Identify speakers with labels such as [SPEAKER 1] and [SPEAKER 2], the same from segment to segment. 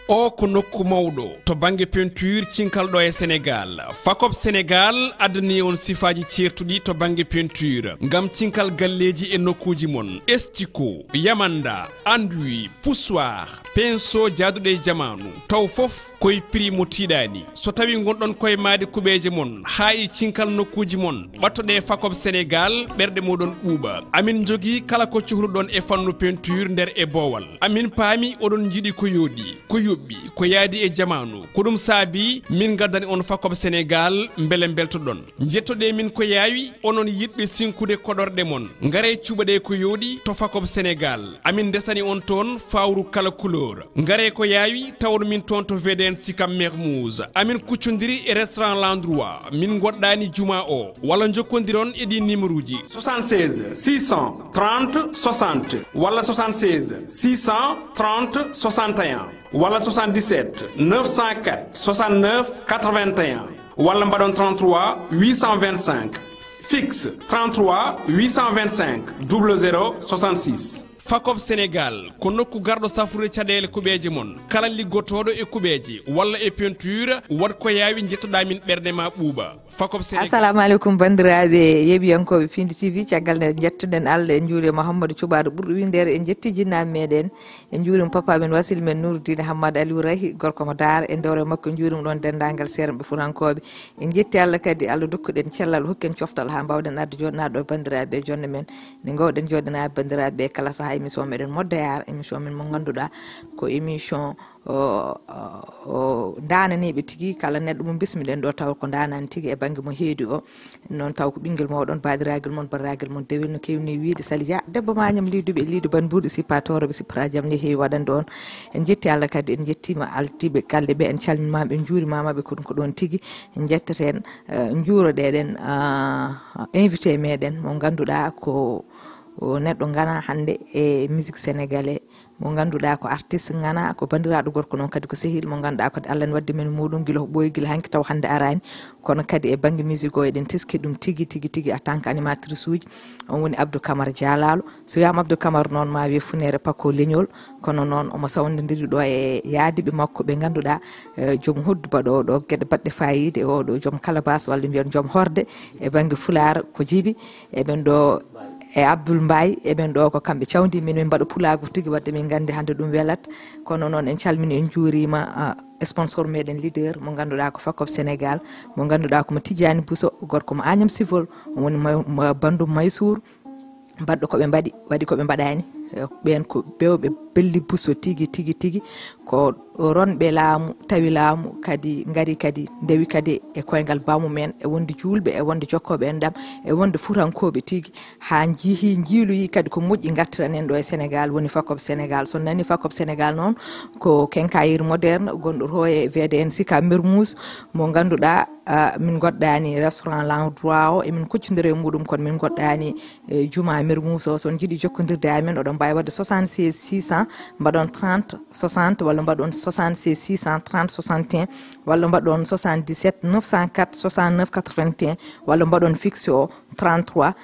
[SPEAKER 1] o ko nokku mawɗo to banggue peinture cinkalɗo e Sénégal. Fakop Sénégal addani on sifaji certuɗi to banggue peinture ngam cinkal galleji e nokkuji mon. Estico, yamanda, enduit, poussoir, pinceau jaaduɗo e jamanu taw fof koye prix mo tiiɗani. So tawi gonɗon koye maade kuɓeje mon ha e cinkal nokkuji mon ɓattoɗe Fakop Sénégal ɓerɗe moɗon ɓuuɓa. Amin jogui kala ko cuhruɗon e fannu peinture nder e boowal. Amin paami oɗon jiiɗi ko yooɗi ko yoɓɓi ko yaadi e jamanu ko ɗum saabi min gaddani on Fakop Sénégal beele beltoɗon. Jettoɗe min ko yaawi onon yiɗɓe sinkude koɗorɗe mon ngare cuɓaɗe ko yooɗi to Fakop Sénégal. Amin desani on toon fawru kala couleur ngare ko yaawi tawon min toon to VDN Sikam Mermoz. Amin kuccodiri e restaurant L'Endroit min goɗɗani juma o walla jokkodiron e ɗi numéro ji 76 630 60 walla 76 630 61 walla 77 904 69 81 walla mbaɗon 33 825 fixe 33 825 00 66. Fakop Sénégal ko nokku garɗo safrude caɗele kuɓeje mon kala liggotoɗo e kuɓeje walla e peinture wat ko yaawi jettoɗa min ɓerde ma ɓuuɓa. Fakop Sénégal. Assalamu alaikum bandiraɓe yeɓiyankoɓe Pindi TV caggal nde jettuɗen Allah en juuri Mouhamadou Thioubado ɓurɗo windere en jetti jinnaɓe meɗen en juurim papa men wasil men Nouroudine Hammadou Aliou Rahi gorko mo Daara en dewre makko en juurim ɗon dendagal serɓe furankoɓe en jetti Allah kadi Allah dokkuɗen cellal hokken coftal ha mbawɗen adde joɗnaɗo e bandiraɓe jonde men nde gowɗen joɗana bandiraɓe kala saaha émission meɗen moddayar émission men mo ganduɗa ko émission dananiɓe tigui kala neɗɗo mo bismiɗen ɗo taw ko danani tigui e banggue mo heedi o noon taw ko ɓinguel mawɗon badiragel mon barragel mon dewel no kewni wiide Sali Dia debbo mañam liduɓe e lidu ban mbuɗo sippatoroɓe sippata jaam ne heewi waɗande on en jetti Allah kadi en jettima altiɓe galle ɓe en calminmaɓe en juurimamaɓe ko ɗon tigui en jettaten juuroɗeɗen invité meɗen mo ganduɗa ko neɗɗo gana hande e musique sénégalais mo ganduɗa ko artiste gana ko bandiraɗo gorko noon kadi ko sehil mo ganduɗa kadi Allah ne waddi men muɗum guila ko ɓooyi guila hanki taw hande arani kono kadi e banggue musique o eɗen teski ɗum tigui en tant que animatrice uji on woni Abdou Camara Dialalo so wiyama Abdou Camara noon ma wiye funere pakko leñol kono noon omo sawnodiri ɗo e yaadiɓe makko ɓe ganduɗa joom hoddu baɗo ɗo gueɗe baɗɗe fayide oɗo joom kalabas walla mbiyon joom horde e banggue Fulara ko Djiby eɓen ɗo e Abdoul Mbaye eɓen ɗo ko kamɓe cawdi min min mbaɗa pulago tigui wadde min gandi hande ɗum welat kono noon en calmini en juurima sponsor meɗen leader mo ganduɗa ko Fakop Sénégal mo ganduɗa komo Tidiani Bousso gorko mo Agnam Civol woni bandum Maysour mbaɗɗo koɓe mbaɗi waɗi koɓe mbaɗani ɓen ko bewɓe belli Bousso tigui ko ronɓe laamu tawi laamu kadi gari kadi ndewi kadi e koyngal bamumen e wonde julɓe e wonde jokkoɓe en ɗam e wonde furankoɓe tigui ha jiiloyi kadi ko moƴƴi gartiran en ɗo e Sénégal woni Fakop Sénégal so nani Fakop Sénégal noon ko quincaillerie moderne gonɗo to e VDN Sikam Mermoz mo ganduɗa min goɗɗani restaurant L'Endroit o emin kuccodiri e muɗum kono min goɗɗani Juma Mermoz o son jiiɗi jokkodirde amen oɗon mbawi wadde 76 600 mbaɗon 30 60 walla mbaɗon 76 630 61 walla mbaɗon 77 904 69 81 walla mbaɗon fixe o 33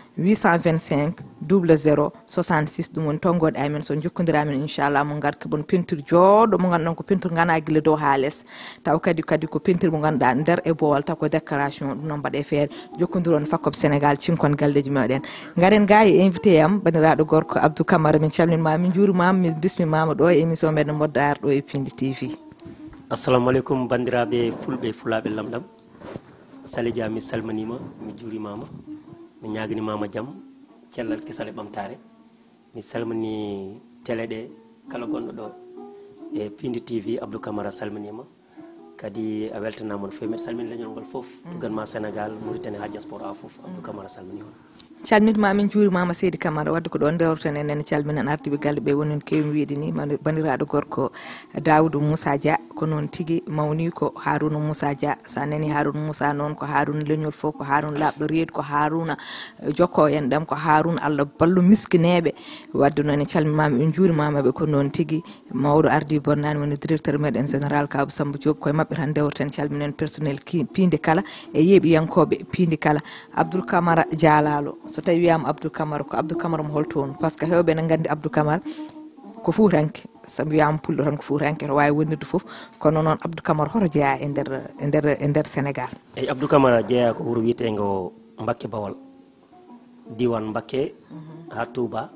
[SPEAKER 1] 825 00 66 ɗum woni tonggode amen so jokkodiramen inchallah mo garka bon peinture jooɗo mo ganduɗon ko peinture gana guila dow ha less taw kadi ko peinture mo ganduɗa nder e bowal taw ko décoration ɗum noon mbaɗe feere jokkodiron Fakop Sénégal cinkon galleji meɗen garen ga e invité yam bandiraɗo gorko Abdou Camara min calminma min juurimama min bismimama ɗo e émission meɗen moddar ɗo e Pindi TV.
[SPEAKER 2] Assalamu alaikum bandiraɓe fulɓe fulaɓe lamɗam Sali Dia mi salminima mi juurimama mi ñaganimama jaam cellal kisal e ɓamtare mi salmini télé ɗe kala gonɗo ɗo e Pindi TV Abdou Camara salminima kadi a weltanama no fewi mbiɗa salmini leñol ngol foof ganma Sénégal Mauritanie ha diaspora foof Abdou Camara salmini on
[SPEAKER 1] calminma min juurimama Seydi Camara wadde ko ɗon dewreten enen calminen ardiɓe galle ɓe woni kewi wiide ni bandiraɗo gorko Daoudou Moussa Dia ko noon tigui mawni ko Harouna Moussa Dia sa nani Harouna Moussa noon ko Harouna leñol fof ko Harouna labɗo reedu ko Harouna jokko en ɗam ko Harouna Allah ballo miskineɓe wadde noon en calmimama en juurimamaɓe ko noon tigui mawɗo ardi bonnani woni directeur meɗen général Kabou Samba Diop koye mabɓe tan dewreten calminen personnel Pindi kala e yeeɓiyankoɓe Pindi kala Abdou Camara Dialalo so tawi wiyama Abdou Camara ko Abdou Camara mo holto on par ce que hewɓe ne gandi Abdou Camara ko fuutanke sabu wiyama pullo tan ko fuutanke to wawi wonnirde foof kono noon Abdou Camara hoto jeeya e nder Sénégal.
[SPEAKER 2] eyyi Abdou Camara jeeya ko wuuro wiyetego Mbacké Bawol diwan Mbacké ha Touba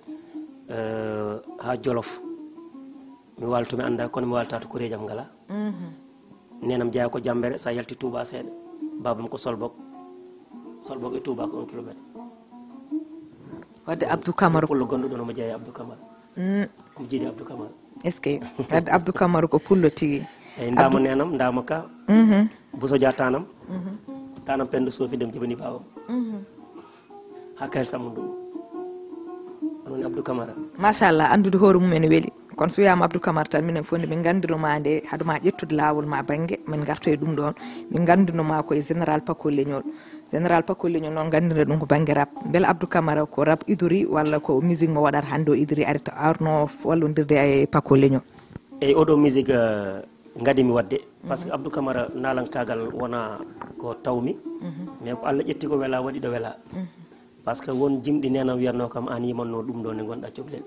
[SPEAKER 2] ha Jolof mi walto mi anda kono mi walta to kurejam ngala nenam jeeya ko Jambere sa yalti Touba seeɗa babam ko Solbok e Touba ko 1 kilométre
[SPEAKER 1] wadde Abdou Camara
[SPEAKER 2] pullo gonɗo ɗon omo jeeya Abdou Camara omo jiiɗi Abdou Camara
[SPEAKER 1] est ce que wadde Abdou Camara ko pullo tigui
[SPEAKER 2] eyyi ndamo nenam ndamo ka Bousso Dia tanam pendo sofi dem jibani bawam hakkayel sammu ɗum onon Abdou Camara
[SPEAKER 1] machallah andude hoore mum ene weeli kono so wiyama Abdou Camara tan minen fof nde min gandiroma nde haaduma ƴettude lawol ma banggue min garto e ɗum ɗon min gandinoma koye général Paco Leñol noon gandira ɗum ko banggue rap beele Abdou Camara ko rap idori walla ko musique mo waɗata hande o idori arita arno wallodirde e Paco Leñol.
[SPEAKER 2] eyyi oɗo musique gadimi wadde par ce que Abdou Camara nalankagal wona ko tawmi mais ko Allah ƴetti ko wela waɗi ɗo wela par ce que won jimɗi nenam wiyatno kam an yimanno ɗum ɗo nde gonɗa cohlel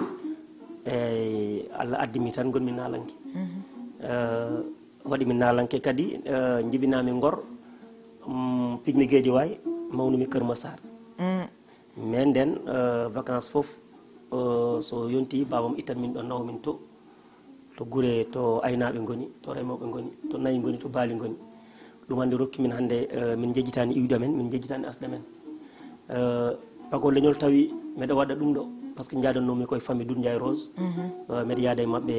[SPEAKER 2] eyyi Allah addimi tan gonmi nalanke waɗimi nalanke kadi jibinami Ngor pigmi gueji way mawnumi Keur Massar mais nden vacances foof so yonti babam ittan min ɗo nawa min to gure to aynaɓe goni to remoɓe goni to nayi goni to baali goni ɗum hande rokki min hande min jejjitani iwde men min jejjitani asde men Paco Leñol tawi meɗa waɗa ɗum ɗo par ce que jadannomi koye famille Doudou Ndiaye Rose mbeɗa yaada e mabɓe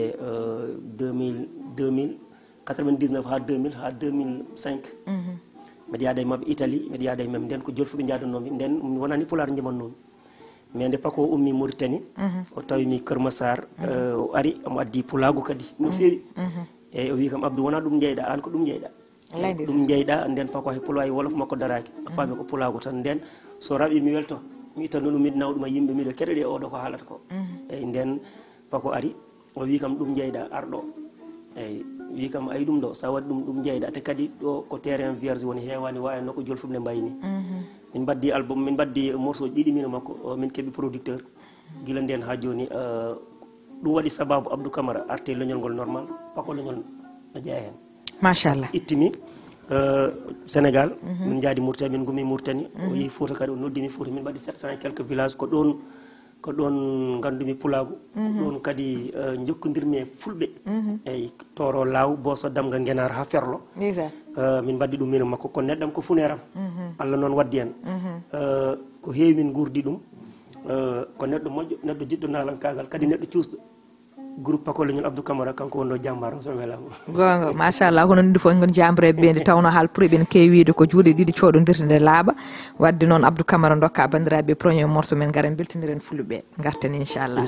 [SPEAKER 2] 99 ha 2000 ha 2005 mbeɗa yaada e mabɓe Italie mbeɗa yaada e mem nden ko jolfuɓe jadannomi nden wonani pular jimannomi mais nde Paco ummi Mauritanie o tawimi Keur Massar o ari omo addi pulago kadi no fewi eyyi o wi kam Abdou wona ɗum jeyɗa an ko ɗum jeyɗa ɗum jeyɗa nden Paco hay pulaw e wolof makko daraki a faami ko pulago tan nden so raɓi mi welto mi ittanno ɗum miɗo nawa ɗum e yimɓe miɗo keɗoɗe oɗo ko haalata ko eyyi nden Paco ari o wi kam ɗum jeyɗa arɗo eyyi wi kam ayi ɗum ɗo sa waɗi ɗum jeyɗa te kadi ɗo ko terrain vierge woni hewani wayno ko jolfuɓe mbayni min baddi album min baddi morceau ɗiɗi mino makko min keeɓi producteur guila nden ha joni ɗum waɗi sababu Abdou Camara arte leñol ngol normal Paco Leñol no jeeya hen machallah ittimi Sénégal min jaadi Mauritanie min gumi Mauritanie o yeehi Fouta kadi o noddimi Fouta min mbaɗi 700 et quelques villages ko ɗon gandumi pulago ɗon kadi jokkodirmi e fulɓe eyyi toro law boso damga Ngenar ha Ferlo min mbaddi ɗum mino makko ko neɗɗam ko funeram Allah noon waddi en ko heewi min gurdi ɗum ko neɗɗo moƴƴo neɗɗo jiɗɗo nalankagal kadi neɗɗo cuusɗo groupe Paco Leñol Abdou Camara kanko wonɗo jambaro so welama
[SPEAKER 1] gonga machallah hono ndi fof gon jambareɓe ɓe nde tawno haalpure ɓen kewiide ko juuɗe ɗiɗi coɗodirde nde laaɓa wadde noon Abdou Camara dokka bandiraɓe premier morceau men garen beltiniren fulɓe garten inchallah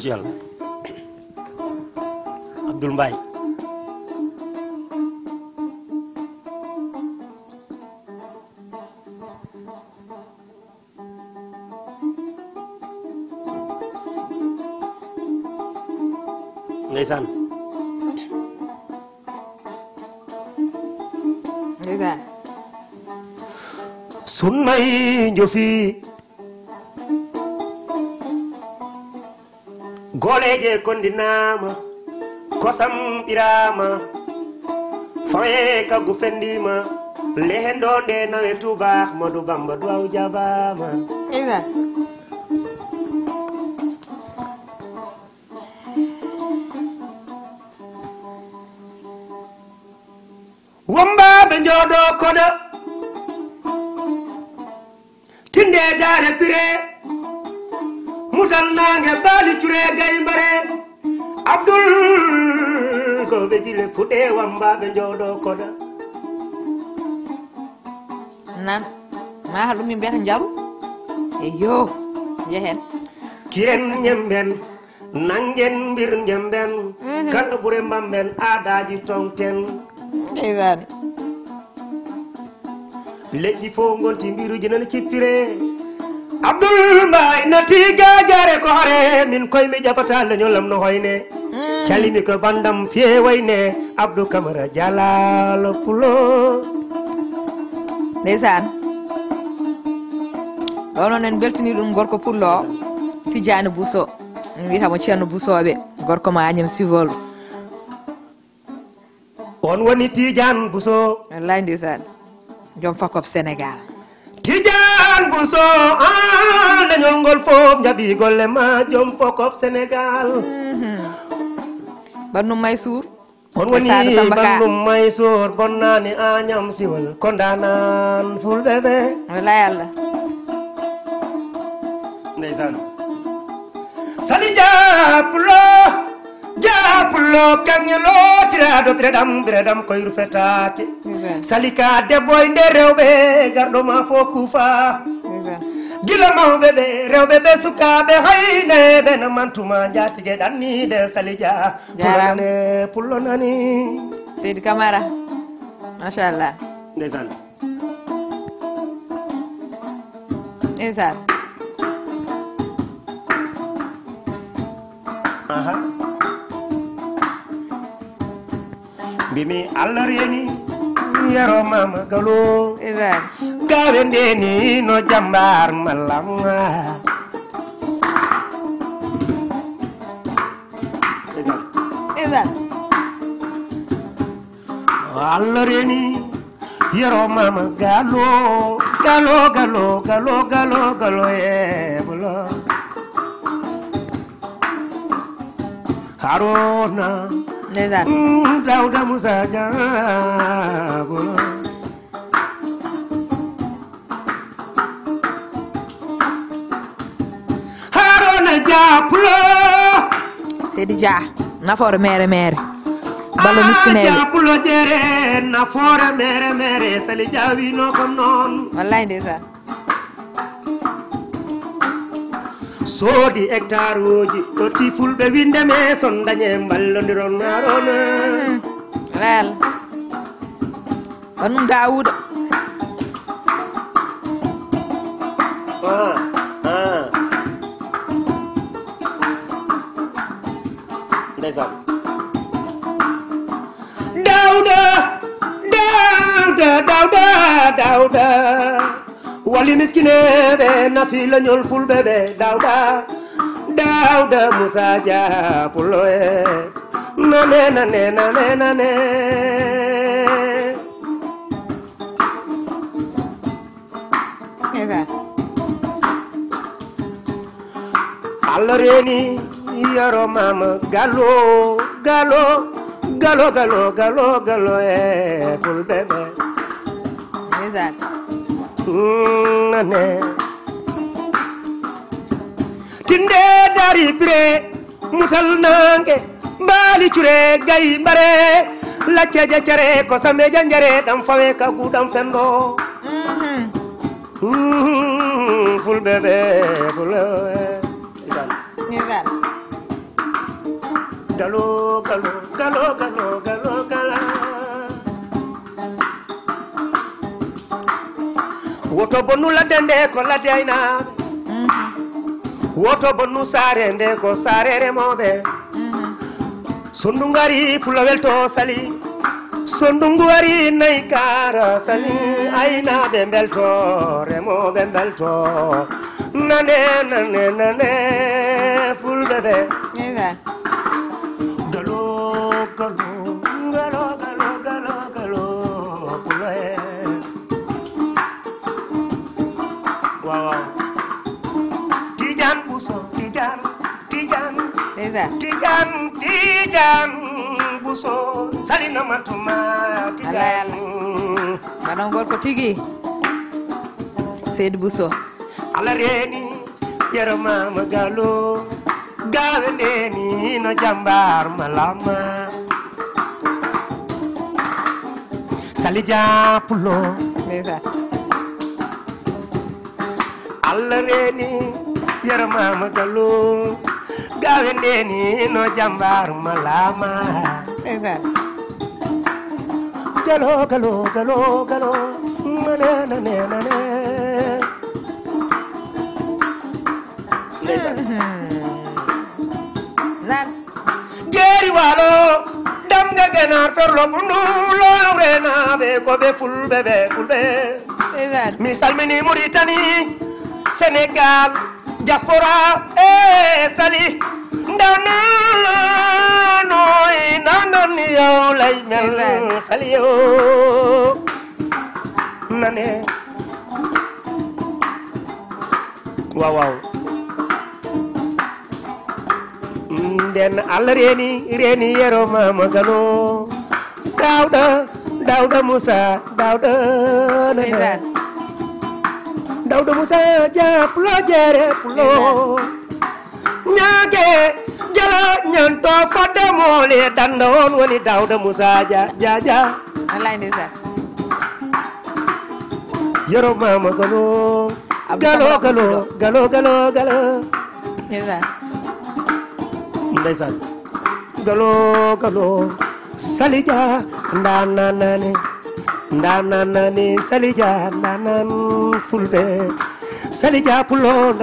[SPEAKER 2] Abdoul Mbaye ndeysaan sunnay jofi goleje kondinama kosam ɓirama faye kaggu fendima lehendo nde nawe Touba Ahmadou Bamba duwaw jabama wombaɓe jooɗo koɗo tinde dare pire mutal nangue baali cure gaymbare Abdoul ko ɓe jile puɗe wombaɓe jooɗo koɗo
[SPEAKER 1] nan ma ɗum min mbiyata jaaru eyo jehen
[SPEAKER 2] kiren ñemben nangen mbir ñemben kala ɓuure mbamben aadaji tongten leƴƴi fof gonti mbiruji nana cippire Abdoul Mbaye nati gajare ko hore min koye mi jaɓata leñolam no hoyne calimi ko bandam fewayne Abdou Camara jalalo pulo
[SPEAKER 1] ndeysan ɗo noon en beltini ɗum gorko pullo o Tidiane Bousso wiyatamo ceerno Boussoɓe gorko ma Agnam Civol
[SPEAKER 2] on woni Tidiane Bousso
[SPEAKER 1] wallahi ndeysaan jom fakop Sénégal
[SPEAKER 2] Tidiane Bousso leñol ngol fof jaɓi golle ma jom fakop Sénégal
[SPEAKER 1] Bannum Maysour
[SPEAKER 2] on woni Bannum Maysour bonnani Agnam Civol kondanan fulɓe ɓe
[SPEAKER 1] wallahi Allah
[SPEAKER 2] ndeysaan Sali Diapulo kaŋŋelo tiraɗo ɓireɗam koyru fetake Sali ka debbo e nder rewɓe garɗo ma fo kufa gila mawɓe ɓe rewɓe ɓe sukaɓe hayneɓe no mantuma jatigue ɗannide Sali Dia pullo nani
[SPEAKER 1] Seydi Camara machallah
[SPEAKER 2] ndeysaan
[SPEAKER 1] ndeysaan
[SPEAKER 2] mbimi Allah reeni yero mama galo gawe ndeni no jambar mallam Allah reeni yero mama galo e bulo Haruna Dauda Musa Jabolo Haruna Japulo
[SPEAKER 1] Seydi Dia nafoore mere ballo miskineɓe
[SPEAKER 2] Japulo jere nafoore mere Sali Dia wino kom non
[SPEAKER 1] wallahi ndeysaan
[SPEAKER 2] soodi hectare uji ɗotti fulɓe winde me son dañe ballodiron Haruna
[SPEAKER 1] leel Bannum Daouda
[SPEAKER 2] ndeysaan Daouda wali miskineɓe nafi leñol fulɓe ɓe Daouda Moussa Diapulo e nane Allah reeni yaro mama galo e fulɓe ɓe nane tinde dari bire mutal nange mbali cure gayi bare lacceje care ko sameje jare ɗam fawe ka guɗam fendo fulɓe ɓe galo woto bonnu ladde nde ko ladde aynaɓe woto bonnu saare nde ko saare remoɓe sondungu ari pullo welto Sali sondungu ari nayi kara Sali aynaɓe belto remoɓe belto nane fulɓe ɓe galo pullo e wow Tidiane Bousso Tidiane Bousso salina matuma Tidiane
[SPEAKER 1] baɗon gorko tigi Seydi Bousso
[SPEAKER 2] Allah reeni yero mama galo gawe ndeni no jambar malama Sali Diapulo Allah reeni yero mama galo gawe ndeni no jambar malama galo nane jeeri walo damga genar ferlo bundu lawrenaɓe koɓe fulɓe mi salmini Mauritanie Sénégal diaspora e Sali Ndananoy nanan yow lay mel saliyo nane waaw waaw den Allah reeni yero mama gano Dawda Musa Dawda Musa ja pulo jere pulo nyage jala nyanto fadde mole dandon woni Dawda Musa ja
[SPEAKER 1] wallahi ndeysaan
[SPEAKER 2] yero mama galo ndeysaan galo salija ndananane salija ndanan fulbe salija pulo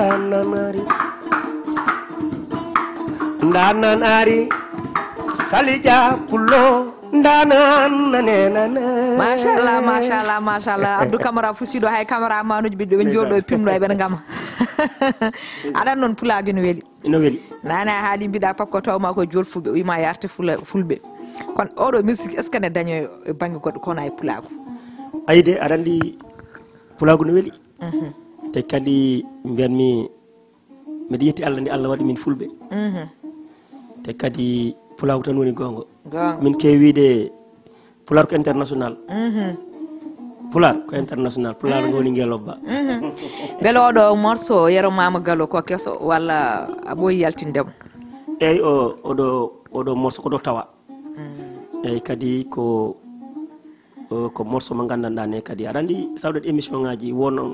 [SPEAKER 2] ndanan ari salija pulo ndananane
[SPEAKER 1] machallah Abdou Camara fusido hay camara manuji ɓiɗɗo ɓe jooɗo e pinno e ɓen gama aɗan noon pulago no weeli nane a haali mbiɗa pakko tawma ko jolfuɓe o wima yarte fulɓe kono oɗo musique est ce que ne daño e banggue goɗɗo kono ay pulago
[SPEAKER 2] ayde aɗa andi pulago no weeli te kadi mbiyanmi mbiɗa yetti Allah nde Allah waɗi min fulɓe te kadi pulago tan woni gonga min kewide pular ko international pular ko international pular ngoni ngelobba
[SPEAKER 1] beele oɗo morceau yero mama Gallo ko kesso walla a ɓooyi yaltindemo
[SPEAKER 2] eyyi oɗo morceau ko ɗo tawa eyyi kadi ko morceau mo gandanɗa ne kadi aɗa andi sawɗat émission ngaji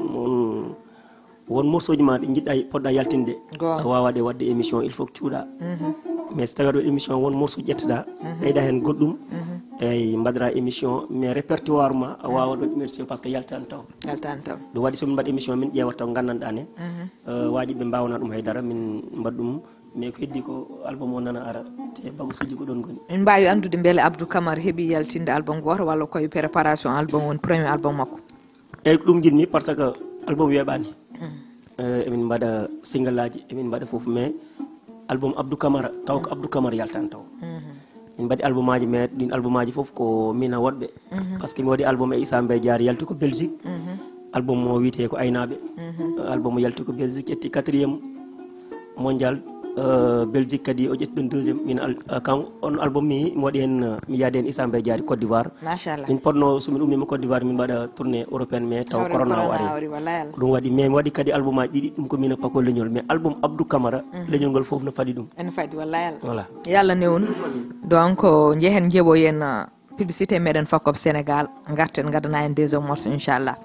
[SPEAKER 2] won morceau ji ma ɗi jiɗɗa poɗɗa yaltinde a wawa ɗe wadde émission il faut que cuuɗa mais so tawi aɗa waɗi émission won morceau ƴetteɗa ɓeyɗa hen goɗɗum eyyi mbaɗira émission mais répertoire ma a wawa ɗon émission par ce que yaltani taw ɗum waɗi somin mbaɗa émission min ƴewat taw gandanɗa ne waji ɓe mbawna ɗum haydara min mbaɗa ɗum mais ko heddi ko album o nana ara te bagasuji ko ɗon goni
[SPEAKER 1] min mbawi andude beele Abdou Camara heeɓi yaltinde album goto walla koye préparation album woni premier album makko
[SPEAKER 2] eyyi ɗum jinmi par ce que album weeɓani emin mbaɗa single aji emin mbaɗa foof mais album Abdou Camara taw ko Abdou Camara yaltani taw min mbaɗi album aji mais ɗin album aji foof ko mina woɗɓe par ce que mi waɗi album e Issa Mbaye Diar yalti ko Belgique album mo wiyete ko aynaɓe album o yalti ko Belgique ƴetti 4e mondial Belgique kadi o ƴetti ɗon 2e min kan on album mi waɗi hen mi yaade hen Issa Mbaye Diar Côte d'Ivoire min ponno somin ummima Côte d'Ivoire min mbaɗa tournée européenne mais taw corona o ari ɗum waɗi mais mi waɗi kadi album aji ɗiɗi ɗum ko mina pako leñol mais album Abdou Camara leñol ngol foof no faɗi ɗum
[SPEAKER 1] ene faɗi wallay
[SPEAKER 2] voilà
[SPEAKER 1] yallah newnu donc jehen jeeɓoyen publicité meɗen Fakop Sénégal garten gaddana en deuxiéme morceau inchallah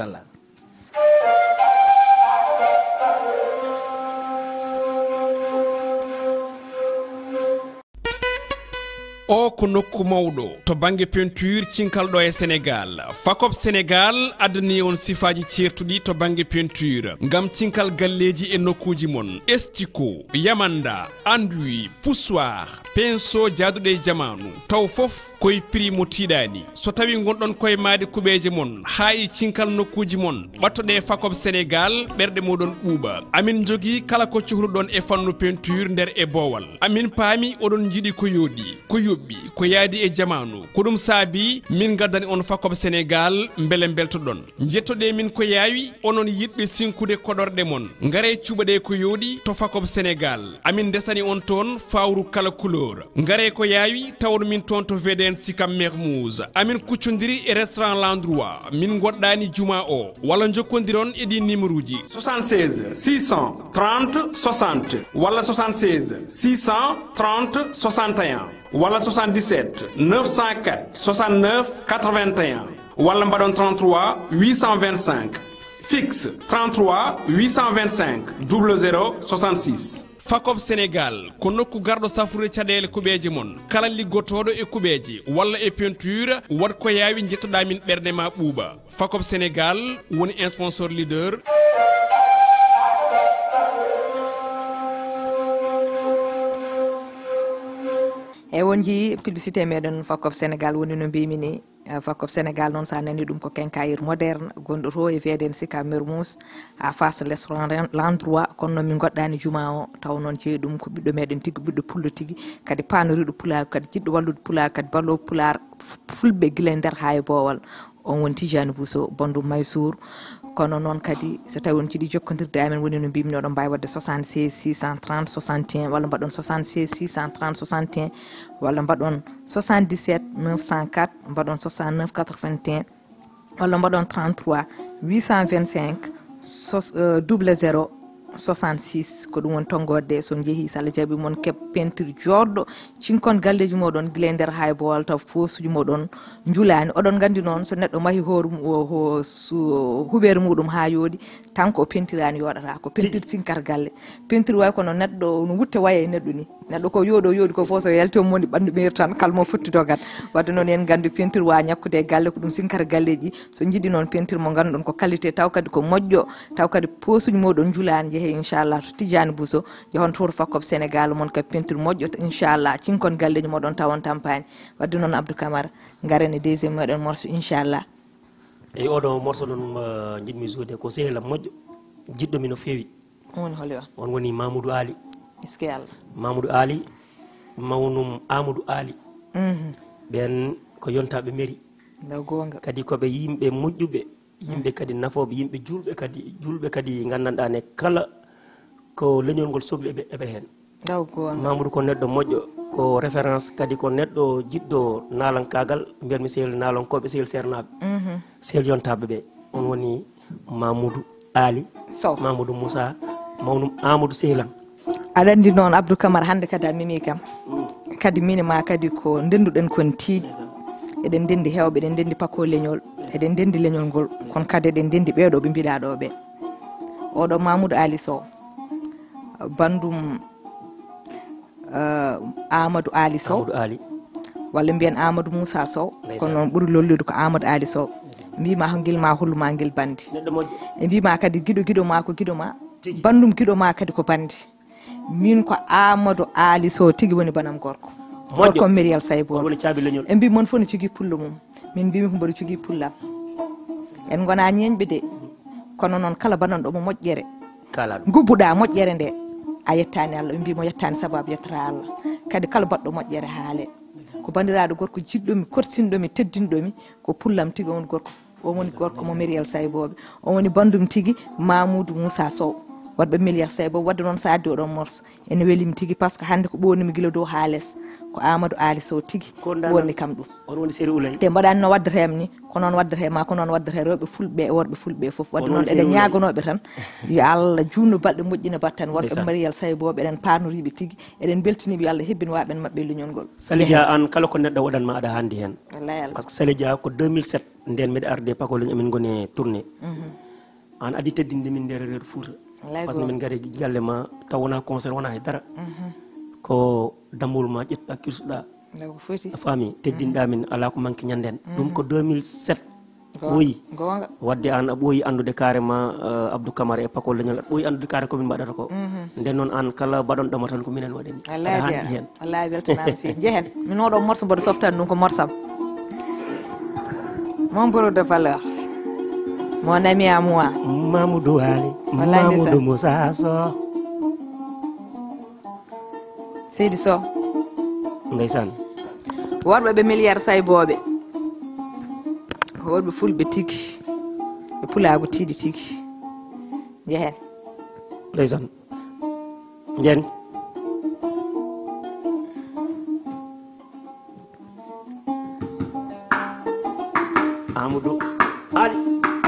[SPEAKER 3] o ko nokku mawɗo to banggue peinture cinkalɗo e Sénégal Fakop Sénégal addani on sifaji certuɗi to banggue peinture ngam cinkal galleji e nokkuji mon estico yamanda enduit poussoir pinceau jaaduɗo e jamanu taw foof koye prix mo tiiɗani so tawi gonɗon koye maade kuɓeje mon ha e cinkal nokkuji mon ɓattoɗe Fakop Sénégal ɓerɗe moɗon ɓuuɓa amin jogui kala ko cohluɗon e fannu peinture nder e boowal amin paami oɗon jiiɗi ko yooɗi ko yoɓɓi ko yaadi e jamanu ko ɗum saabi min gaddani on Fakop Sénégal beele beltoɗon jettoɗe min ko yaawi onon yiɗɓe sinkude koɗorɗe mon ngare cuɓaɗe ko yooɗi to Fakop Sénégal amin desani on toon fawru kala couleur ngare ko yaawi tawon min toon to VDN Sikam Mermoz amin kuccodiri e restaurant l'endroit min goɗɗani juma o walla jokkodiron e ɗi numéro ji 76 630 60 walla 76 630 61 walla 77 904 69 81 walla mbaɗon 33 825 fixe 33 825 00 66 Fakop Sénégal ko nokku garɗo safrude caɗele kuɓeje mon kala liggotoɗo e kuɓeje walla e peinture wat ko yawi jettoɗa min ɓerde ma ɓuuɓa Fakop Sénégal woni un sponsor leader.
[SPEAKER 1] e won jii publicité meɗen Fakop Sénégal woni no mbimi ni Fakop Sénégal noon sa nani ɗum ko quincaillerie moderne gonɗo to e VDN Sika Mermoz ha face restaurant l'endroit kono noon min goɗɗani juma o taw noon jeeyi ɗum ko ɓiɗɗo meɗen tigui ɓiɗɗo pullo tigui kadi panoriɗo pulaar kadi jiɗɗo wallude pulaar kadi ballo pulaar fulɓe guila e nder ha e boowal on woni Tidiane Bousso Bandum Maysour kono noon kadi so tawi on jiiɗi jokkodirde amen woni no mbimi oɗon mbawi wadde 76 630 61 walla mbaɗon 76 630 61 walla mbaɗon 77 904 mbaɗon 69 81 walla mbaɗon 33 825 00 66 ko ɗum woni tonggode so jeehi so Allah jaaɓi mon keeb peinture joɗɗo cinkon galleji moɗon guila e nder hay bowal taw fosuji moɗon julani oɗon gandi noon so neɗɗo maahi hoore huɓere muɗum ha yooɗi tan ko pentirani yoɗata ko peinture sinkar galle peinture way kono neɗɗo no wutte waye e neɗɗo ni neɗɗo ko yooɗi ko fo so yalti moni ɓandu ɓeyr tan kalmo fottidogat wadde noon en gandi peinture wa ñakkude e galle ko ɗum sinkar galleji so jiiɗi noon peinture mo ganduɗon ko qualité taw kadi ko moƴƴo taw kadi posuji moɗon julani jeehe inchallah to Tidiane Bousso jehon tour Fakop Sénégal mon ka peinture moƴƴo inchallah cinkon galleji moɗon tawon tampani wadde noon Abdou Camara garen e deuxiéme moɗon morceau inchallah
[SPEAKER 2] eyi oɗo morceau ɗon jiɗmi joude ko sehla moƴƴo jiɗɗomi no fewi
[SPEAKER 1] woni holi
[SPEAKER 2] on woni Mamoudou Ali
[SPEAKER 1] iske Allah
[SPEAKER 2] Mamoudou Ali mawnum Amadou Ali ɓen ko yontaɓe mairie
[SPEAKER 1] nda gonga
[SPEAKER 2] kadi koɓe yimɓe moƴƴuɓe yimɓe kadi nafoɓe yimɓe julɓe kadi gandanɗa ne kala ko leñol ngol sohli eɓe hen
[SPEAKER 1] nda gonga
[SPEAKER 2] Mamoudou ko neɗɗo moƴƴo ko référence kadi ko neɗɗo jiɗɗo nalankagal mbiyatmi sehil nalankoɓe sehil sernaɓe sehil yontaɓe ɓe on woni Mamoudou Ali
[SPEAKER 1] Sow
[SPEAKER 2] Mamoudou Moussa mawnum Amadou Sehilan
[SPEAKER 1] aɗa andi noon Abdou Camara hande kadi a mimi kam kadi minima kadi ko ndenduɗen kon tiiɗi eɗen ndendi hewɓe eɗen ndendi pako leñol eɗen ndendi leñol ngol kono kadi eɗen ndendi ɓeɗo ɓe mbiɗa ɗo ɓe oɗo Mamoudou Ali Sow bandum Amadou Ali Sow
[SPEAKER 2] Amadou Ali
[SPEAKER 1] walla mbiyen Amadou Moussa Sow kono noon ɓuuri lollude ko Amadou Ali Sow mbima ko guilma holluma guil bandi e mbima kadi guiɗo ma ko guiɗo ma bandum guiɗo ma kadi ko bandi min ko Amadou Ali Sow tigui woni banam gorko gorko Mériel Saybo e mbi mon fof ne jogui pullo mum min mbimi ko mboɗo jogui pullam en gona ñeñɓe de kono noon kala bananɗo mo moƴƴere gubbuɗa moƴƴere nde a yettani Allah ɓe mbimo yettani sababu yettata Allah kadi kala baɗɗo moƴƴere haale ko bandiraɗo gorko jiɗɗomi korsinɗomi teddinɗomi ko pullam tigui on woni gorko o woni gorko mo Mériel Sayboɓe o woni bandum tigui Mamoudou Moussa Sow wadɓe Mériel Saybo wadde noon sa addi oɗon morso ene welimi tigui par ce que hande ko ɓonimi guila dow ha less ko Amadou Ali Sow tigui wonni kam ɗum
[SPEAKER 2] on woni séri Oulay
[SPEAKER 1] te mbaɗani no waddetema ni ko noon waddete ma ko noon waddete rewɓe fulɓe e worɓe fulɓe foof wadde noon eɗen ñaganoɓe tan yo Allah junno balɗe moƴƴina batten worɓe Mériel Sayboɓe eɗen panoriɓe tigui eɗen beltaniɓe yo Allah hebbin waɓen mabɓe leñol ngol
[SPEAKER 2] Salidia an kala ko neɗɗo waɗanma aɗa handi hen
[SPEAKER 1] wallahi
[SPEAKER 2] par ce que Salidia ko 2007 nden mbiɗa arde pakoleñ amin goni tourné an adi teddinde min nder reedu Fouta par ce que min gari galle ma taw wona concert wona e dara ko dammol ma ƴettuɗa kirsuɗa a faami teddinɗa min ala ko manque ñanden ɗum ko 2007 ɓooyi wadde an a ɓooyi andude carrément Abdou Camara e pakol leñol aɗa ɓooyi andude carré komin mbaɗata ko nden noon an kala baɗonɗoma tan ko minen waɗani aɗa handi hen
[SPEAKER 1] wallahi weltanama si jehen min oɗo morso mboɗo softani ɗum ko morsam mon bro de valeur mon ami à moi
[SPEAKER 2] Mamoudou Ali Mamoudou Moussa Sow
[SPEAKER 1] Seydi Sow
[SPEAKER 2] ndeysan
[SPEAKER 1] worɓe ɓe Mériel Sayboɓe worɓe fulɓe tigui ɓe pulago tiiɗi tigui jehen
[SPEAKER 2] ndeysan jen Amadou Ali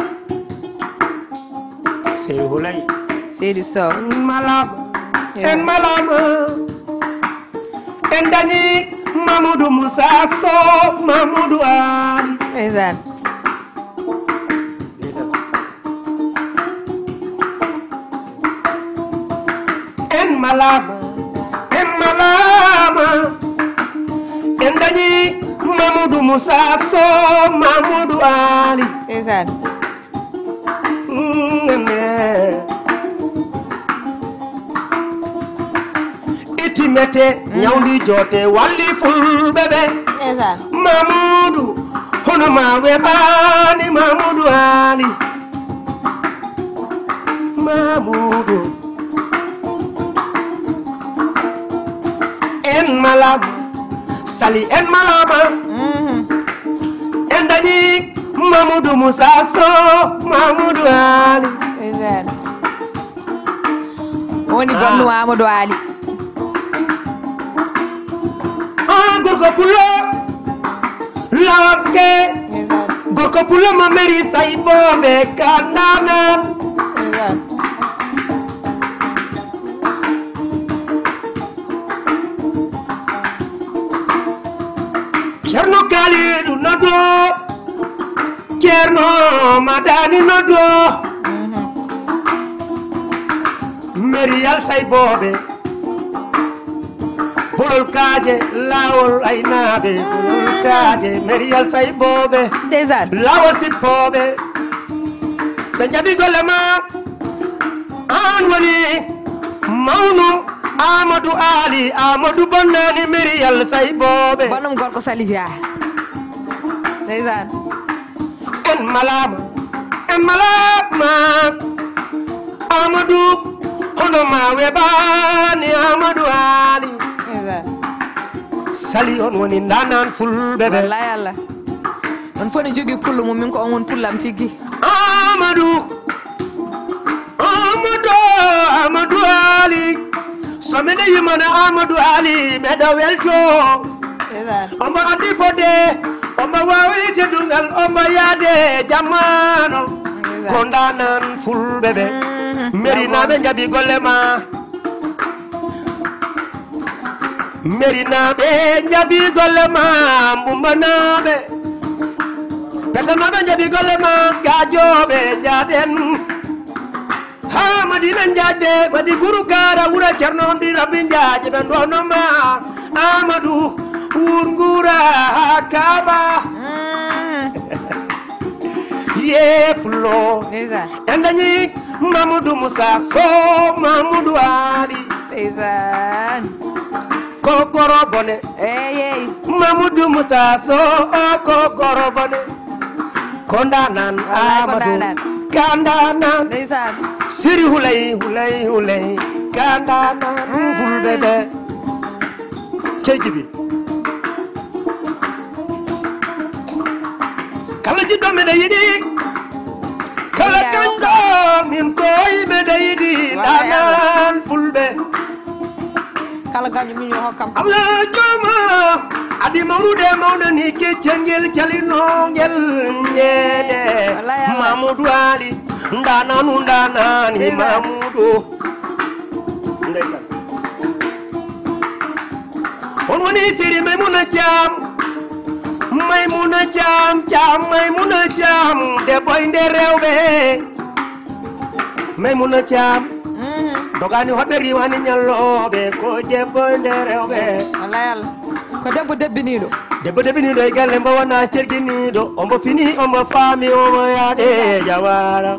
[SPEAKER 2] Seydi Oulay
[SPEAKER 1] Seydi Sow
[SPEAKER 2] en malama en dañi Mamoudou Moussa Sow Mamoudou Ali
[SPEAKER 1] ndeysaan
[SPEAKER 2] en malama en dañi Mamoudou Moussa Sow Mamoudou Ali
[SPEAKER 1] ndeysaan
[SPEAKER 4] mete nyawdi jote walli fulɓe ɓe Mamoudou hono ma weɓani Mamoudou Ali Mamoudou en malama sali en malama en dañi Mamoudou Moussa Sow Mamoudou Ali
[SPEAKER 1] woni gonnu Amadou Ali
[SPEAKER 4] gorko pulo lawke gorko pulo ma meri say boɓe kandanan Ceerno Kalidou nodo Ceerno Madani nodo meri yal say boɓe bolol kaaje lawol aynaɓe bolol kaaje meriyal say boɓe lawol sippoɓe ɓe jaɓi golle ma an woni mawnum Amadou Ali Amadou bonnani meriyal say boɓe
[SPEAKER 1] bonum gorko Sali Dia ndeysaan
[SPEAKER 4] en malama Amadou hono ma weɓani Amadou Ali Sali on woni ndanan fulɓe ɓe
[SPEAKER 1] wallahi Allah on foni jogui pullo mum min ko on won pullam tigui
[SPEAKER 4] Amadou Ali so mine yimana Amadou Ali meɗo welto omo andi fode omo wawi teddungal omo yaade jammano ko ndanan fulɓe ɓe merinaɓe jaɓi golle ma merinaɓe jaɓi golle ma bumbanaɓe petanaɓe jaɓi golle ma gajoɓe jaɗen ha madina jaɗde waɗi guru kara wura ceerno ndi rabbi jaaje ɓe donoma Amadou wurgura ha Kaba ye pullo en dañi Mamoudou Moussa Sow Mamoudou Ali kokoro bone Mamoudou Moussa Sow kokoro bone kondanan Amadou kandanan siri hulay kandanan fulɓe ɓe cejibi kala jiɗɗo meɗe yiɗi kala kanɗo min koyi meɗe yiɗi ndanan fulɓe
[SPEAKER 1] kala gaño min yo hokkam
[SPEAKER 4] Allah joma adi mawnude mawnani keccengel calinogel ñeede Mamoudou Ali ndanani Mamoudou ndeysan on woni siri Maymuna Thiam debbo e nder rewɓe Maymuna Thiam dogani hoɓɓe riwani ñalloɓe ko debbo e nder rewɓe
[SPEAKER 1] wallahi Allah ko debbo debbiniɗo
[SPEAKER 4] e galle mbo wona cerguiniɗo ombo fini ombo faami omo yaade jawara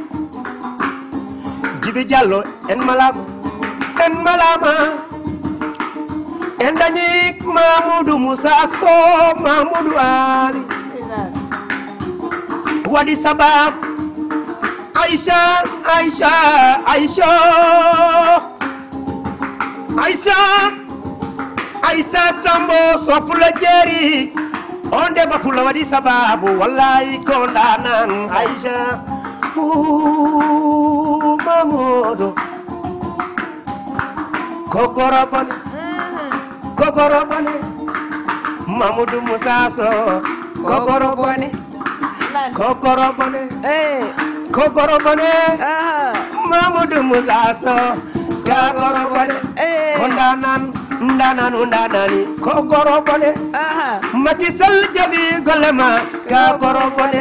[SPEAKER 4] Djiby Diallo en malama en dañi Mamoudou Moussa Sow Mamoudou Ali waɗi sababu Aïssa Sambo soppulo jeeri on debbo pullo waɗi sababu wallahi ko ndanan Aïssa Mamoudou kokoro bone Mamoudou Moussa Sow kokoro bone Mamoudou Moussa Sow kokoro bone ko ndanani kokoro bone Macky Sall jaɓi golle ma kokoro bone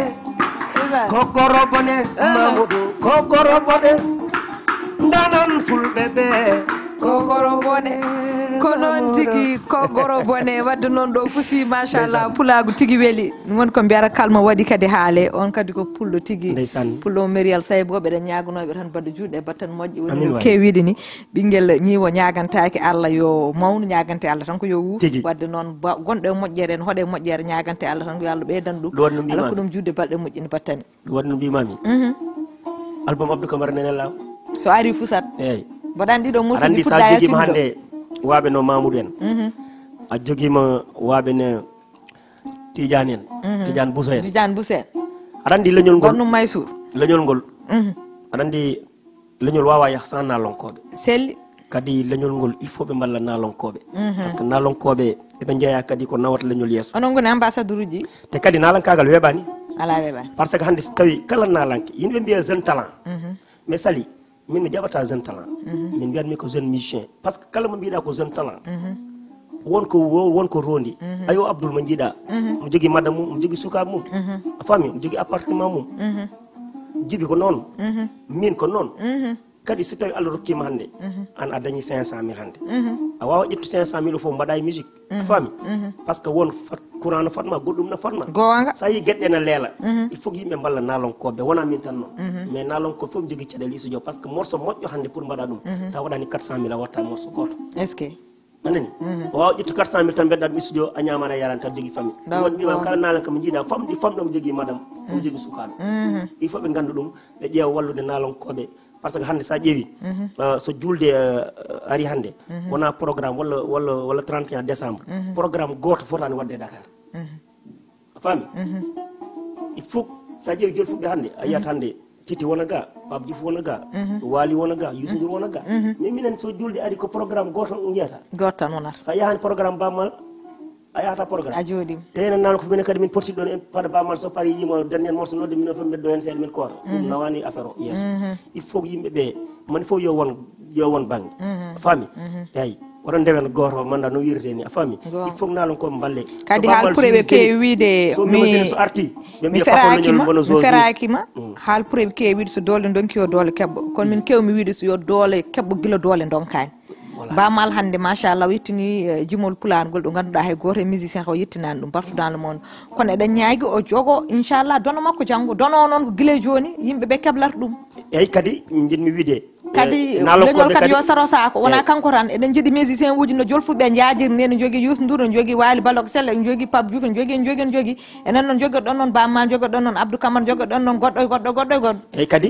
[SPEAKER 4] Mamoudou kokoro bone ndanan fulɓe ɓe
[SPEAKER 1] ko goro bone ko non tigi ko goro bone wadde non do fusi machallah pulagu tigi weli won ko mbiyara kalma wadi kadi haale on kadi ko pullo tigi pullo merial saybo be nyaagunobe tan badde juude battan moƴƴi woni kewidi ni bingel ñiwo ñagantaaki Allah yo mawnu ñagante Allah tan ko yo wu wadde non gonde moƴƴere en hode moƴƴere ñagante Allah tan ko Allah ɓeydan ɗum ala ko ɗum juude balɗe moƴƴini battani
[SPEAKER 2] wadno mbimami album Abdou Camara nene law
[SPEAKER 1] so ari fusat
[SPEAKER 2] eyyi
[SPEAKER 1] mbaɗa andi ɗo musuji
[SPEAKER 2] andi sa jogima hande waaɓe no Mamoudou en a jogima waaɓe ne Tidiane en Tidiane Boussen
[SPEAKER 1] Tidiane Boussen
[SPEAKER 2] aɗa andi leñol ngol
[SPEAKER 1] gonno Maysour
[SPEAKER 2] leñol ngol aɗa andi leñol wawa yah sans nalonkoɓe
[SPEAKER 1] selli
[SPEAKER 2] kadi leñol ngol il faut ɓe mballa nalonkoɓe par ce que nalonkoɓe eɓe jeeya kadi ko nawata leñol yesso
[SPEAKER 1] onon goni ambassadeur uji
[SPEAKER 2] te kadi nalankagal weeɓani
[SPEAKER 1] ala weeɓani
[SPEAKER 2] par ce que hande so tawi kala nalanke yimɓe mbiya jeune talent mais sali min mi jaɓata jeune talent min mbiyatmi ko jeune musicien par ce que kala mo mbiɗa ko jeune talent wonko rondi ayo Abdoul mo jiiɗa mo jogui madame mum mo jogui sukaɓe mum a faami mo jogui appartement mum jibi ko noon min ko noon kadi so tawi Allah rokkima hande an a dañi 500 000 hande a wawa ƴettu 500 000 foof mbaɗa e musique a faami par ce que won courant no fatma goɗɗum no fatma
[SPEAKER 1] gonga
[SPEAKER 2] sa yi gueɗɗe ne leela il faut que yimɓe mballa nalonkoɓe wona min tan noon mais nalonkoɓe fof jogui caɗele isudio par ce que morceau moƴƴo hande pour mbaɗa ɗum sa waɗani 400 000 a watta morceau goto
[SPEAKER 1] est ce que
[SPEAKER 2] anani o wawa ƴettu 400 000 tan mbeɗɗa ɗum studio a ñamana a yarani tan jogui famille won mbima kala nalanka mo jiiɗa famɗo mo jogui madame omo jogui sukaɓe il faut ɓe gandu ɗum ɓe ƴeewa wallude nalonkoɓe par ce que hande sa ƴeewi so julde ari hande wona programme walla 31 décembre programme goto fotani wadde e Dakar a faami il faut sa ƴeewi joni fuɓɓe hande a yiyat hande Titi wona ga Pape Diouf wona ga Wali wona ga Youssou Ndour wona ga mais minen so julde ari ko programme goto jeyata
[SPEAKER 1] goto tan wonata
[SPEAKER 2] sa yahani programme bammal a yahata programme
[SPEAKER 1] a jooɗima
[SPEAKER 2] te enen nano ko minen kadi min pottiɗo ɗon paɗa bammal so paari yima dernier morceau nodde minen fof mbeddo hen seeɗa min koota ɗum nawani affaire o yesso il faut ko yimɓeɓe moni fof yo won banggue a faami eyyi oɗon ndewen goto manda no wirete ni a faami il faut nalon ko mballe
[SPEAKER 1] kadi haalpureɓe keewi wiide
[SPEAKER 2] so arti
[SPEAKER 1] mi ferakima haalpureɓe keewi wiide so doole donki yo doole keɓɓo kono min kewmi wiide so yo doole keɓɓo guila doole donkani bamal hande machallah yettini jimol pulargol ɗo ganduɗa hay goto e musicien ko yettinani ɗum partout dans le monde kono eɗen ñaagui o jogo inchallah dono makko janggo dono noon ko guila joni yimɓeɓe keblata ɗum
[SPEAKER 2] eyyi kadi jinmi wiide
[SPEAKER 1] kadi leñol kadi yo saro sako wona kanko tan eɗen jiiɗi musicien uji no jolfuɓe jajiri ni ene jogui Youssou Ndour ne jogui Wali Ballago Seck ene jogui Pape Diouf ene jogui enen noon jogoɗon noon Bammal jogoɗon noon Abdou Camara jogoɗon noon goɗɗo
[SPEAKER 2] eyyi kadi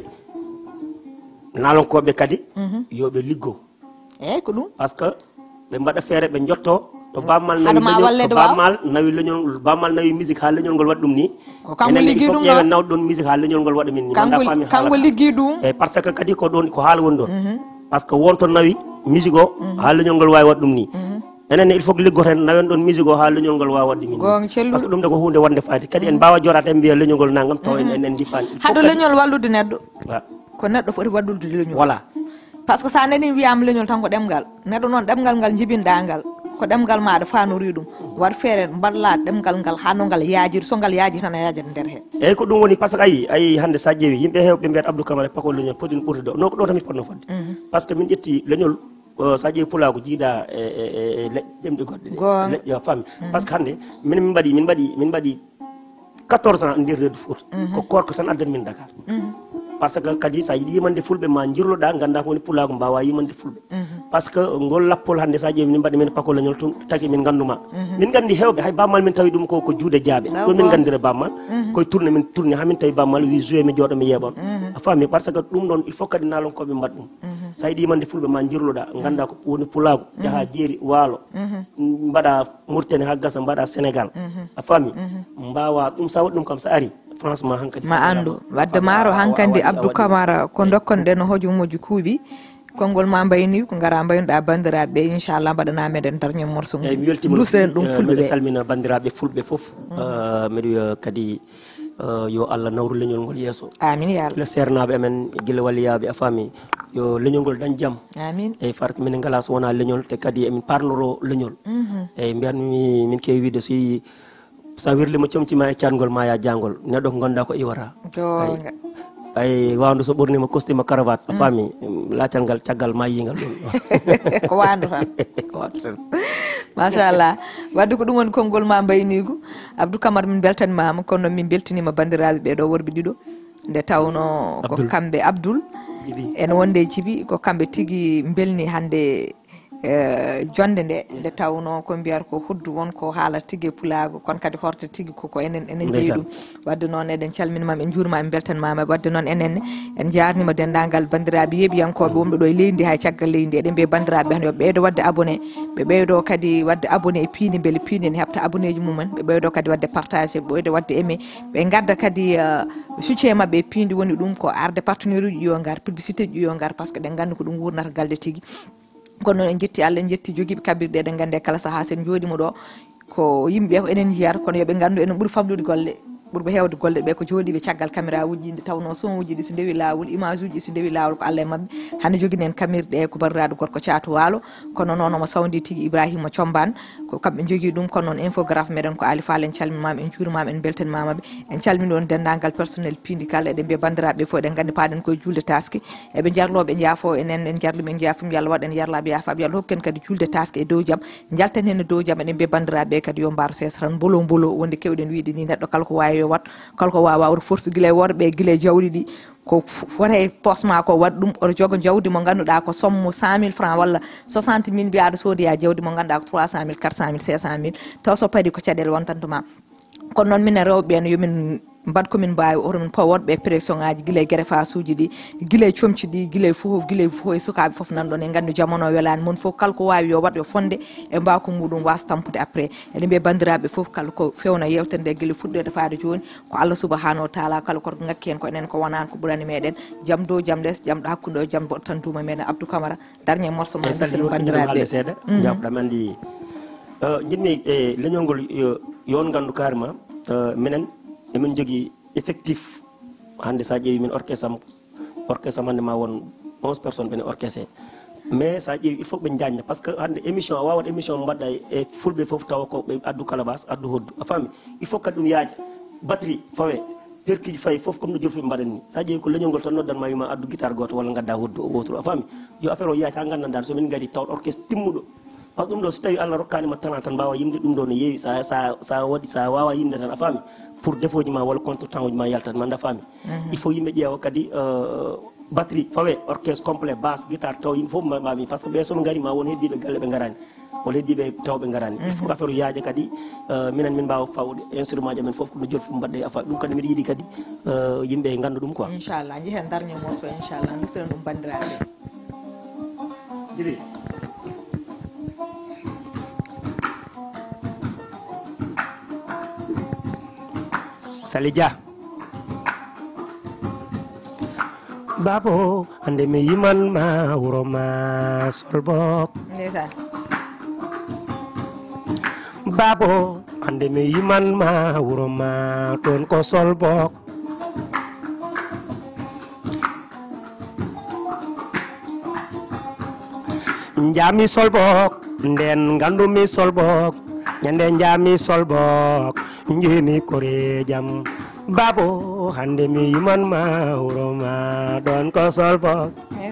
[SPEAKER 2] nalonkoɓe kadi yoɓe liggo
[SPEAKER 1] eyyi ko ɗum
[SPEAKER 2] par ce que ɓe mbaɗa feere ɓe jotto to bammal nawi leñol bammal nawi musique ha leñol ngol waɗi ɗum ni
[SPEAKER 1] kanko liggi ɗum
[SPEAKER 2] ƴeewen nawɗo ɗon musique ha leñol ngol waɗa min ni
[SPEAKER 1] kanko liggi ɗum
[SPEAKER 2] eyyi par ce que kadi ko ɗon ko haala woni ɗon par ce que wonto nawi musique o ha leñol ngol wawi waɗa ɗum ni enenne il faut que liggoten nawen ɗon musique o ha leñol ngol wawi waɗde min par ce que ɗum de ko hunde wonde fayde kadi en mbawa jorade en mbiya leñol ngol naggam taw en jippani
[SPEAKER 1] haɗo leñol wallude neɗɗo ko neɗɗo foti wallude leñol
[SPEAKER 2] voilà
[SPEAKER 1] par ce que sa nani wiyama leñol tan ko ɗemgal neɗɗo noon ɗemgal ngal jibinɗa ngal ko ɗemgal maɗa fanori ɗum wat feere mballa ɗemgal ngal ha no ngal yaajiri so ngal yaaji tan a yaajat nder he
[SPEAKER 2] eyyi ko ɗum woni par ce que ayi hande sa ƴeewi yimɓe hewɓe mbiyata Abdou Camara pakol leñol potini ɓurde ɗo no ko ɗo tan mi potno fodde par ce que min ƴetti leñol sa ƴeewi pulago jiiɗa e leƴƴe ɗemɗe goɗɗe leƴƴe fammi par ce que hande min mbaɗi 14 ans nder reedu Fouta ko korko tan addan min Dakar par ce que kadi sa yiiɗi yimande fulɓe ma jirloɗa ganda ko woni pulago mbawa yimande fulɓe par ce que ngol lappol hande sa ƴeewi min mbaɗi min pakol leñol tun tagui min ganduma min gandi hewɓe hay bammal min tawi ɗum ko juuɗe jaaɓe ɗon min gandire bammal koye tourné min tourné ha min tawi bammal wi joué mi jooɗo mi yeeɓon a faami par ce que ɗum ɗon il faut kadi nalonkoɓe mbaɗa ɗum sa yiiɗi yimande fulɓe ma jirloɗa ganda ko woni pulago jaaha jeeri waalo mbaɗa Mauritanie ha gasa mbaɗa Sénégal a faami mbawa ɗum sa waɗi ɗum kam sa ari franchement hankadi
[SPEAKER 1] ma andu wadde maro hankandi Abdou Camara ko dokkonɗen hojumuji kuuɓi konngol ma mbayni ko gara mbaynoɗa bandiraɓe inchallah mbaɗana meɗen dernier morceau dusren ɗum fulɓe ɓe
[SPEAKER 2] salmina bandiraɓe fulɓe foof mbiɗa wiya kadi yo Allah nawru leñol ngol yesso
[SPEAKER 1] amin ya
[SPEAKER 2] Allah sernaɓe amen guila walliyaɓe a faami yo leñol ngol dañ jaam
[SPEAKER 1] amin
[SPEAKER 2] eyyi farko minen ngala so wona leñol te kadi emin parnoro leñol eyyi mbiyatmi min kewi wiide si sa wirlimo comcima e catgol ma ya jangol neɗɗo ko ganduɗa ko iwata ay wandu so ɓornima costume cravate a faami laacal ngal caggal mayingal ɗum
[SPEAKER 1] ko wandu tan
[SPEAKER 2] ko wandu tan
[SPEAKER 1] machallah wadde ko ɗum woni konngol ma mbaynigu Abdou Camara min beltanimama kono noon min beltinima bandiraɓe ɓeɗo worɓe ɗiɗo nde tawno ko kamɓe Abdoul en wonde Djiby ko kamɓe tigui belni hande jonde nde tawno ko mbiyata ko huddu wonko haala tigui pulago kono kadi horta tigui koko enen jeeyi ɗum wadde noon eɗen calminimama en juurimama en beltanimama wadde noon enenne en jarnima dendagal bandiraɓe yeeɓiyankoɓe wonɓe ɗo e leydi ndi hay caggal leydi ndi eɗen mbiya bandiraɓe hande yoɓe ɓeydo wadde abonné ɓe ɓeydo kadi wadde abonné e piindi beele piindi ne heɓta abonné ji mumen ɓe ɓeydo kadi wadde partagé ɓe ɓeydo wadde aimé ɓe gadda kadi soutien mabɓe e piindi woni ɗum ko arde partenaire uji yo gar publicité ji yo gar par ce que ɗen gandi ko ɗum wurnata galde tigui kono noon en jetti Allah en jetti joguiɓe kabbirɗe eɗen gandi kala saaha sen jooɗima ɗo ko yimɓeɓe ko enen jiyata kono yooɓe gandu enen ɓuuri famɗude golle ɓurɓe hewde golle ɓe ko jooɗiɓe caggal caméra uji nde tawno son uji ɗi so ndewi lawol image uji so ndewi lawol ko Allah e mabɓe hande joguinen kamirɗe ko bariraɗo gorko Thiatou Walo kono noon omo sawdi tigui Ibrahima Thiombane ko kamɓe jogui ɗum kono noon infographe meɗen ko Ali Fall en calminimama en juurimama en beltanimamaɓe en calmini on dendagal personnel pindi kala eɗen mbiya bandiraɓe foof eɗen gandi paɗen koye julde taske eɓe jarloɓe jaafo enen en jarlima en jaafum yo Allah waɗen yarlaɓe yaafaɓe yo Allah hokken kadi julde taske e dow jaam jalten hen e dow jaam eɗen mbiya bandiraɓe kadi yo mbaro sesa tan bolo wonde kewɗen wiide ni neɗɗo kala ko wawi yo wat kala ko wawa oto force guila e worɓe guila e jawɗi ɗi ko fota e posma ko waɗa ɗum oto jogo jawdi mo ganduɗa ko somme 100 000 francs walla 60 000 mbiyaɗo soodiya jawdi mo ganduɗa ko 300 000 400 000 500 000 taw so paadi ko caɗele wontantuma kono noon minen rewɓe no yomin mbad komin mbawi oto min pawa worɓe pression ngaji guila e greffage uji ɗi guila e comci ɗi guila e fof e sukaɓe foof nanɗon e gandi jamono welani moon foof kala ko wawi yo wat yo fonde e mbako muɗum wasa tampude après eɗen mbiya bandiraɓe foof kala ko fewna yewtere nde guila fuɗɗode faade joni ko Allah subahanahu wa taala kala koto ngakki hen ko enen ko wonani ko ɓurani meɗen jaam dow jaam less jaam ɗo hakkude o jaam boɗo tan duma meɗen Abdou Camara dernier morceau ma bisir bandiraɓe
[SPEAKER 2] seeɗa jabɗam andi jinmi e leñol ngol yon gandu carrément minen emin jogui effectif hande sa ƴeewi min orchestre hande ma won 11 personnes ɓene orchestre mais sa ƴeewi il faut ɓe jañna par ce que hande émission a wawat émission mbaɗɗa e fulɓe foof tawa ko ɓe addu calabas addu hoddu a faami il faut kadi ɗum yaaja batterie fawe perkiji fayi foof comme no jolfuɓe mbaɗani ni sa ƴeewi ko leñol ngol tan noddanma wima addu guitare goto walla gadda hoddu o wotoro a faami yo affaire o yaaja ha gandanda somin gari taw orchestre timmuɗo par ce que ɗum ɗo so tawi Allah rokkanima talent tan mbawa yimde ɗum ɗo no yeewi sa waɗi sa wawa yimde tan a faami pour défaut ji ma walla contre temps uji ma yaltat manda a faami il faut yimɓe ƴeewa kadi batterie fawe orchestre complet basse guitare taw yimɓe foof mbami par ce que ɓe soɓe gari ma won heddiɓe galle ɓe garani walla heddiɓe tawɓe garani il faut affaire o yaaja kadi minen min mbawa fawde instrument ji amen foof kono jolfu mbaɗɗe a faami ɗum kadi mbiɗa yiiɗi kadi yimɓe ganda ɗum quoi
[SPEAKER 1] inchallah jeehen dernier morceau inchallah bisiren ɗum bandiraɓe
[SPEAKER 2] Sali Dia babo hande mi yiman ma wuro ma solbok babo hande mi yiman ma wuro ma ɗon ko solbok jami solbok nden gandumi solbok ñande jami solbok njemi kore jam babo hande mi yiman ma wuro ma ɗon ko solbok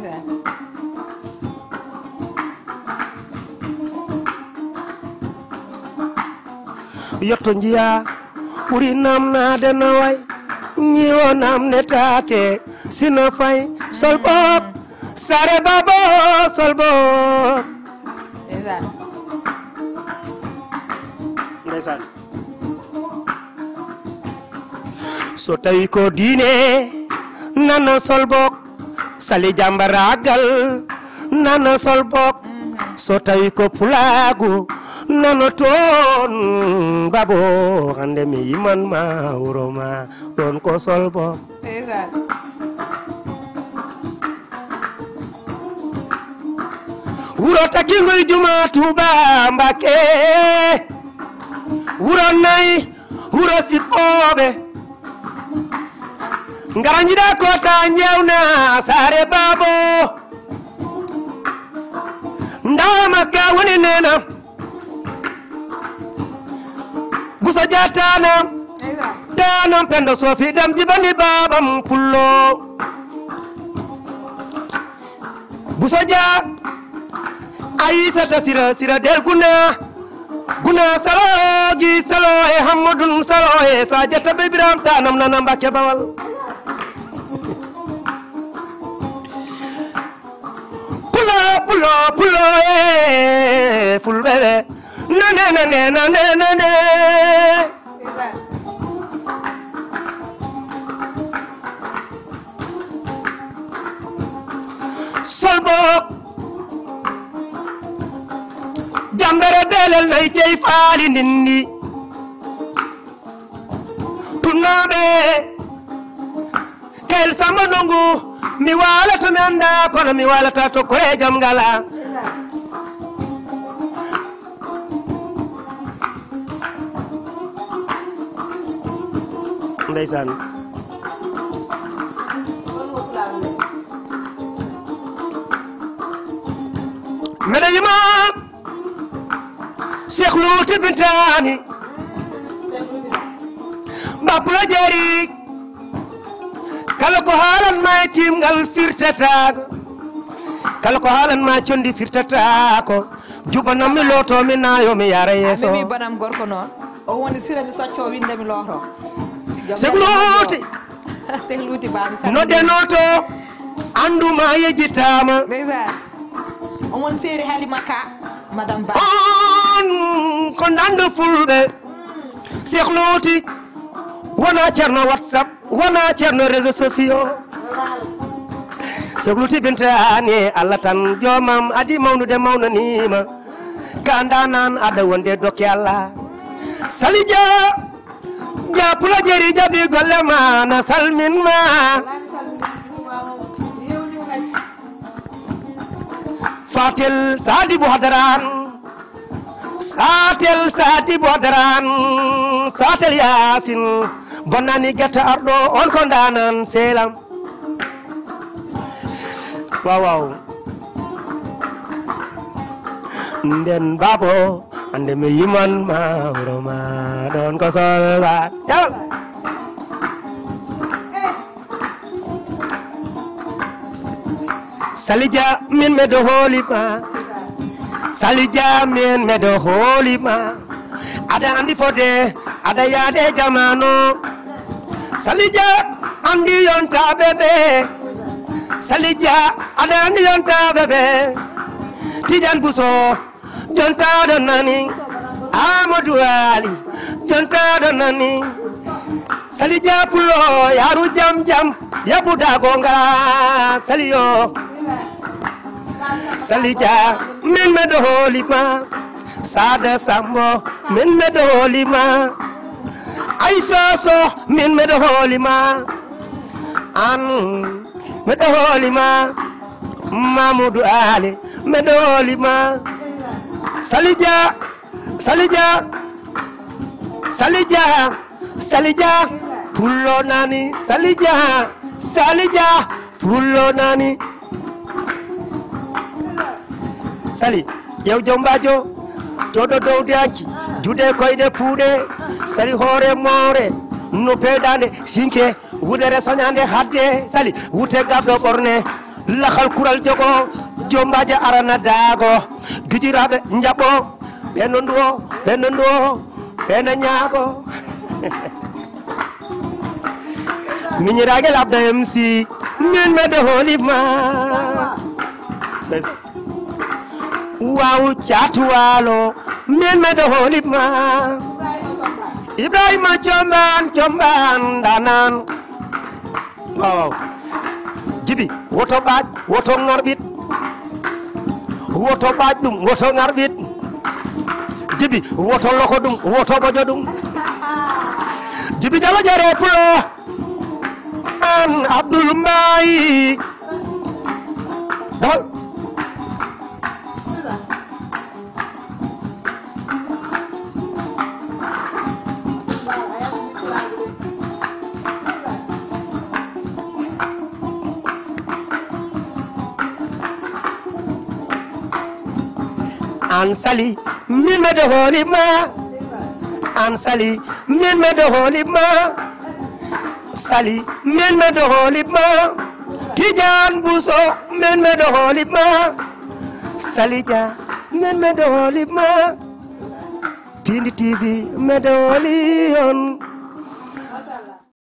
[SPEAKER 2] yotto jiya ɓuri namnade no way ñiwo namnetake sino fay solbok sare babo solbok ndeysaan so tawi ko diine nana solbok Sali jambaragal nana solbok so tawi ko pulagu nano toon babo hande mi yiman ma wuro ma ɗon ko solbok wuro takingoy juma Tuuba Mbake wuro nayi wuro sippoɓe ngara jiɗa kota jewna sare babo ndamakka woni nena busa jatanam tanam pendo sofi ɗam jibani babam pullo
[SPEAKER 4] busoja aisata sira del guna salogi salo e hammadun salo e sajata be biram tanam nana Mbàkke Bawal pulo e fulbebe nane solbok jambere belel nay cey faali ndindi tunnaɓe kel samba nongu mi walata mi anda kono mi walata to kore jam ngala ndeysan mede yima Cheikh Louty Bintani Bapula Jeri kala ko haalan ma timgal firtataako kala ko haalan ma condi firtataako jubanam mi loto mi nayo mi yara yeso
[SPEAKER 1] mi banam gorko non o woni sira mi socco winde mi loto
[SPEAKER 4] Cheikh Louty
[SPEAKER 1] Cheikh Louty baami sa
[SPEAKER 4] nodde noto anduma yejitama
[SPEAKER 1] on woni séri Halimaka madame Ba
[SPEAKER 4] on ko nando fulɓe Cheikh Louty wona ceerno WhatsApp wona ceerno réseaux sociaux Cheikh Louty Bintani Allah tan jomam adi mawnude mawnanima ka ndanan ada wonde dokke Allah salija japula jeri jabi golle ma na salmin ma Fatel Sadibou Hadaran Satel Yasin bonnani getta arɗo on ko ndanan selam waw nden babo ande mi yiman ma wuro ma ɗon ko solwa jawal salija min meɗo hoolima salija min meɗo hoolima aɗa andi fode aɗa yaade jamano salija andi yontaɓe ɓe salija aɗa andi yontaɓe ɓe Tidiane Bousso jontaɗo nani Amadou Ali jontaɗo nani salija pullo yaru jam yabudago ngara saliyo salija min meɗo hoolima Sada Sambo min meɗo hoolima Aysoso min meɗo hoolima an meɗo hoolima Mamoudou Ali meɗo hoolima salija pullo nani salija pullo nani sali ƴew jombajo joɗo dow danki juuɗe koyɗe puuɗe sali hoore moore no peedande sinke wudere sañande hadde sali wute gabɗo ɓorne lahal kural jogo jombaje arana daago gijiraɓe jaɓɓo ɓeno nduwo ɓeno ñaago miñiragel abda MC min meɗo hoolima wawu caatu waalo min meɗo hoolima Ibrahima comban danan waw jibi woto ɓaaj woto ŋarɓit woto ɓaaj ɗum woto ŋarɓit jibi woto loko ɗum woto ɓojo ɗum jibi jalo jare pulo an Abdoul Mbaye dawal an sali min meɗo hoolima an sali min meɗo hoolima sali min meɗo hoolima Tijan Buso men me do holip ma Salija men me do holip ma Pindi TV me do holi on